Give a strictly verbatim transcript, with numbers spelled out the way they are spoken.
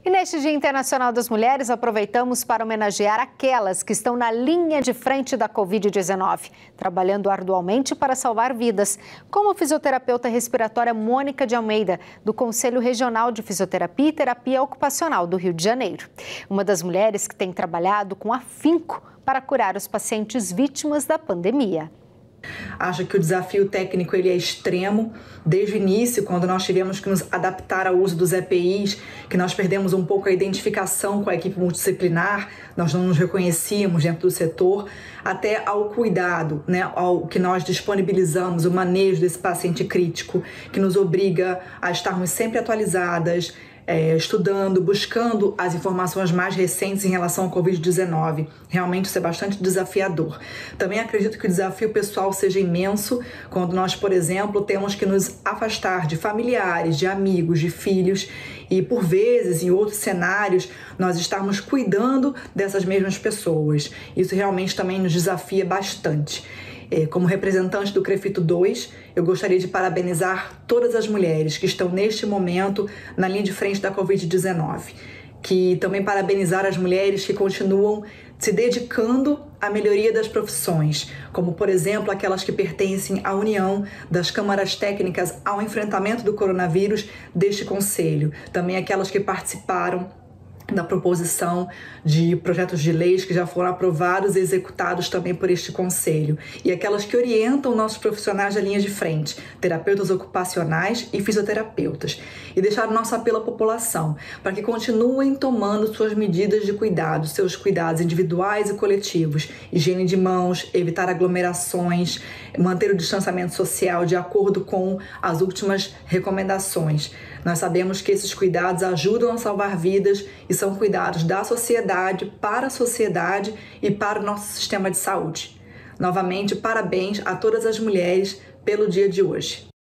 E neste Dia Internacional das Mulheres, aproveitamos para homenagear aquelas que estão na linha de frente da covid dezenove, trabalhando arduamente para salvar vidas, como a fisioterapeuta respiratória Mônica de Almeida, do Conselho Regional de Fisioterapia e Terapia Ocupacional do Rio de Janeiro. Uma das mulheres que tem trabalhado com afinco para curar os pacientes vítimas da pandemia. Acho que o desafio técnico ele é extremo. Desde o início, quando nós tivemos que nos adaptar ao uso dos E P Is, que nós perdemos um pouco a identificação com a equipe multidisciplinar, nós não nos reconhecíamos dentro do setor, até ao cuidado, né, ao que nós disponibilizamos, o manejo desse paciente crítico, que nos obriga a estarmos sempre atualizadas, É, estudando, buscando as informações mais recentes em relação ao covid dezenove. Realmente isso é bastante desafiador. Também acredito que o desafio pessoal seja imenso quando nós, por exemplo, temos que nos afastar de familiares, de amigos, de filhos e, por vezes, em outros cenários, nós estarmos cuidando dessas mesmas pessoas. Isso realmente também nos desafia bastante. Como representante do CREFITO dois, eu gostaria de parabenizar todas as mulheres que estão neste momento na linha de frente da covid dezenove. Que também parabenizar as mulheres que continuam se dedicando à melhoria das profissões, como, por exemplo, aquelas que pertencem à união das câmaras técnicas ao enfrentamento do coronavírus deste conselho. Também aquelas que participaram da proposição de projetos de leis que já foram aprovados e executados também por este conselho. E aquelas que orientam nossos profissionais da linha de frente, terapeutas ocupacionais e fisioterapeutas. E deixar o nosso apelo à população para que continuem tomando suas medidas de cuidado, seus cuidados individuais e coletivos, higiene de mãos, evitar aglomerações, manter o distanciamento social de acordo com as últimas recomendações. Nós sabemos que esses cuidados ajudam a salvar vidas e são cuidados da sociedade, para a sociedade e para o nosso sistema de saúde. Novamente, parabéns a todas as mulheres pelo dia de hoje.